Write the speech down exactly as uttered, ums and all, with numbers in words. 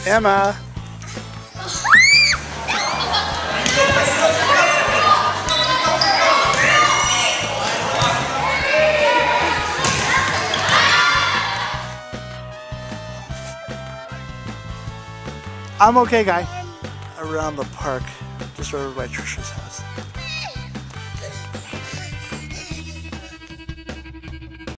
Emma. I'm okay, guy. Around the park, just over by Trisha's house.